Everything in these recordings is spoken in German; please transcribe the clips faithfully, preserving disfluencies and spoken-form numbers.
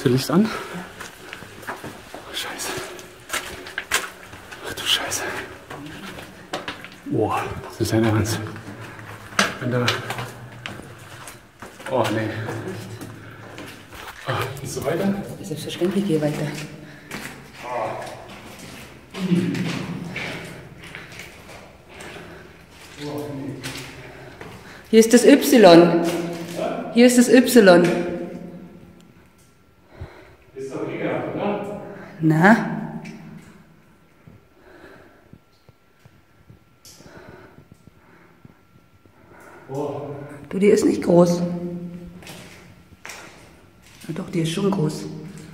hier Licht an? Scheiße. Ach du Scheiße. Boah, das ist dein Ernst. Wenn da... Oh, nee. Oh, gehst du weiter? Selbstverständlich gehe weiter. Hier ist das Y. Hier ist das Y. Ist doch ekelhaft, oder? Na? Boah. Du, die ist nicht groß. Ja, doch, die ist schon groß.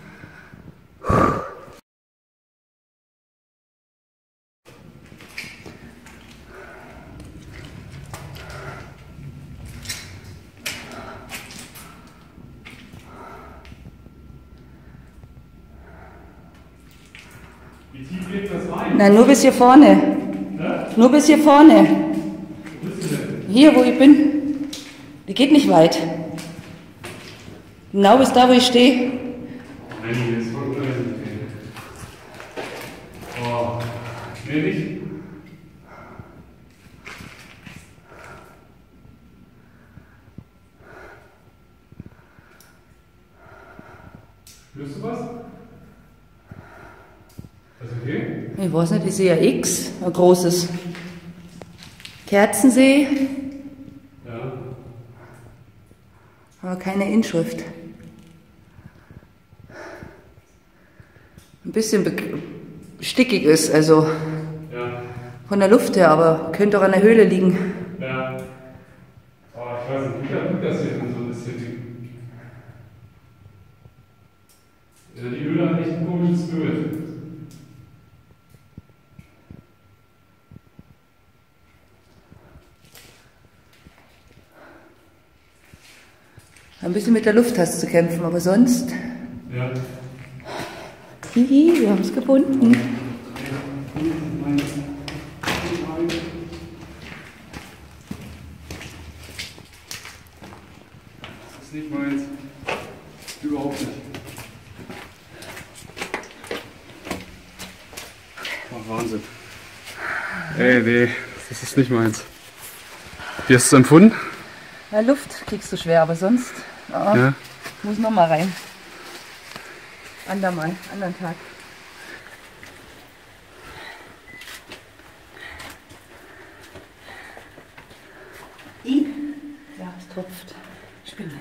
Wie tief geht das rein? Nein, nur bis hier vorne. Ja? Nur bis hier vorne. Wo bist du denn? Hier, wo ich bin. Die geht nicht weit. Genau bis da, wo ich stehe. Nein, hier ist voll unangenehm. Oh. Nee, nicht? Spürst du was? Ist okay? Ich weiß nicht, ich sehe ein X, ein großes. Kerzensee, Ja. aber keine Inschrift. Ein bisschen stickig ist, also Ja. von der Luft her, aber könnte auch an der Höhle liegen. Ja. Oh, ich weiß nicht, wie gut das hier in so ein City. Ja, die Höhle hat echt ein komisches Bild. Ein bisschen mit der Luft hast du zu kämpfen, aber sonst. Ja. Hihi, wir haben es gefunden. Das ist nicht meins. Überhaupt nicht. Oh, Wahnsinn. Ey, nee, das ist nicht meins. Wie hast du es empfunden? Ja, Luft kriegst du schwer, aber sonst. Oh, Ja. muss noch mal rein. Andermal, anderen Tag. I? Ja, es tropft. Spinnnetz.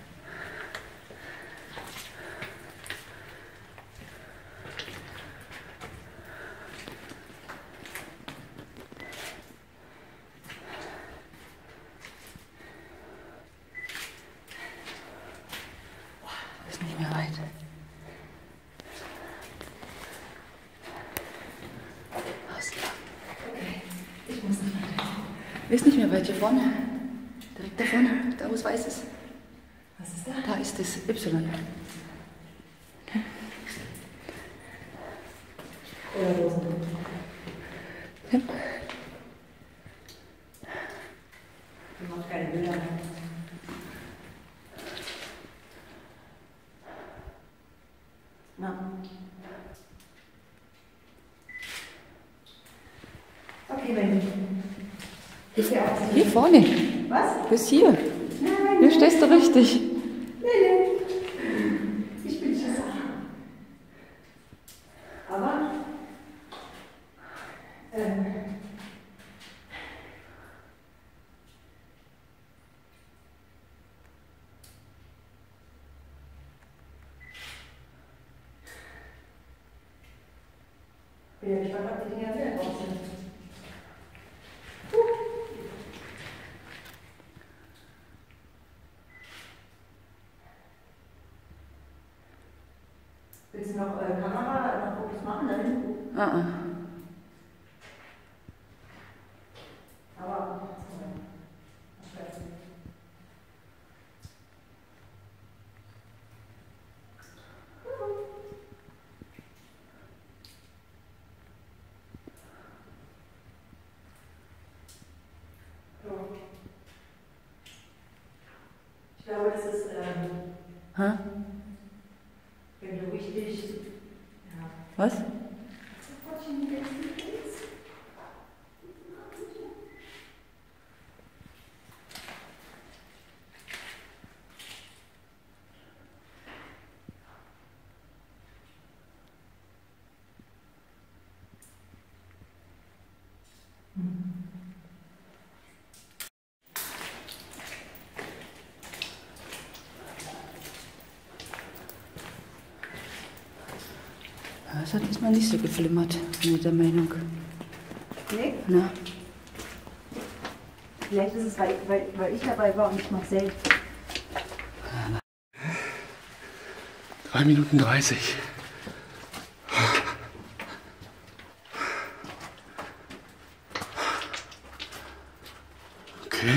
Ist nicht mehr weit. Okay, ich muss nicht weiter. Ist nicht mehr weit hier vorne. Direkt da vorne, da wo es weiß ist. Was ist da? Da ist das Y. Okay. Oder Rosen. Ja. Ich mache keine Bilder. Na. Okay, wenn hier vorne. Was? Bis hier. Nein. Hier stehst du richtig. Nee, nee. Ich bin schon Sache. Aber. Ähm. Bin ja gespannt, ob die Dinger wieder drauf sind. Willst du noch äh, Kamera, noch Fotos machen da hinten? Ah, ah. Aber. Ich glaube, das ist. Ähm, Ha? richtig. Ja. Was? Das hat diesmal nicht so geflimmert, bin ich der Meinung. Nee? Na, Vielleicht ist es, weil, weil, weil ich dabei war und ich Marcel. drei Minuten dreißig. Okay.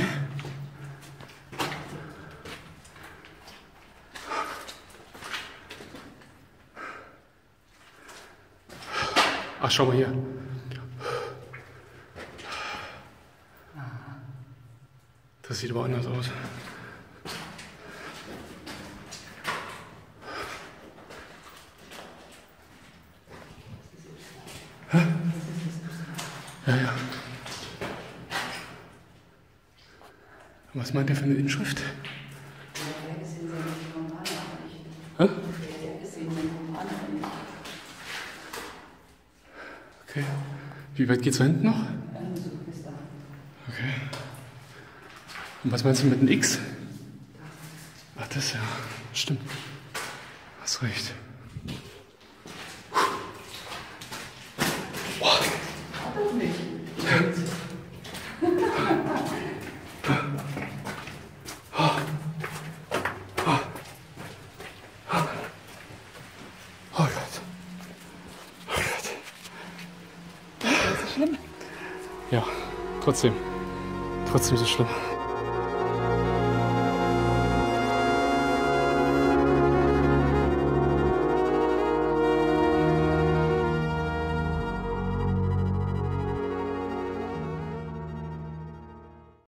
Ach, schau mal hier. Das sieht aber anders aus. Hä? Ja, ja. Was meint der für eine Inschrift? Hä? Okay. Wie weit geht's da hinten noch? Okay. Und was meinst du mit einem X? Ach, das ja. Stimmt. Hast recht. Boah. Oh Gott. Oh Gott. das ist schlimm. Ja, trotzdem. Trotzdem so schlimm.